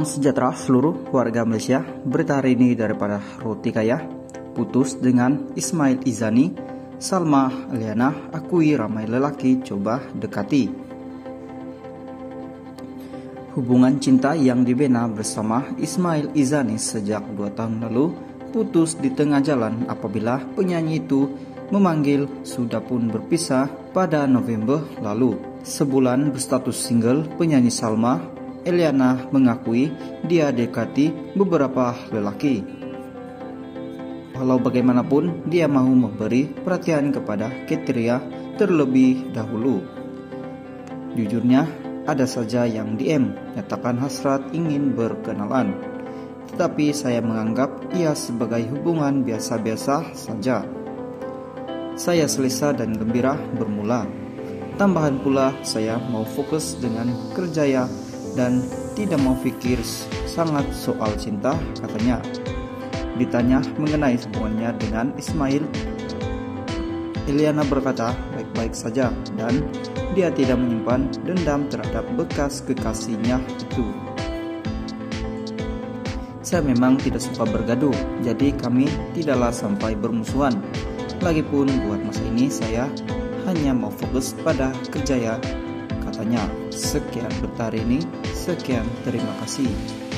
Salam sejahtera seluruh warga Malaysia. Berita hari ini daripada Roti Kaya. Putus dengan Ismail Izani, Salma Eliana akui ramai lelaki coba dekati. Hubungan cinta yang dibina bersama Ismail Izani sejak 2 tahun lalu putus di tengah jalan apabila penyanyi itu memanggil sudah pun berpisah pada November lalu. Sebulan berstatus single, penyanyi Salma Eliana mengakui dia dekati beberapa lelaki. Walau bagaimanapun, dia mau memberi perhatian kepada kriteria terlebih dahulu. Jujurnya, ada saja yang DM, nyatakan hasrat ingin berkenalan. Tetapi saya menganggap ia sebagai hubungan biasa-biasa saja. Saya selesa dan gembira bermula. Tambahan pula, saya mau fokus dengan kerjaya dan tidak mau pikir sangat soal cinta, katanya. Ditanya mengenai hubungannya dengan Ismail, Eliana berkata baik-baik saja dan dia tidak menyimpan dendam terhadap bekas kekasihnya itu. Saya memang tidak suka bergaduh, jadi kami tidaklah sampai bermusuhan. Lagipun buat masa ini saya hanya mau fokus pada kerjaya, katanya. Sekian berita hari ini, sekian terima kasih.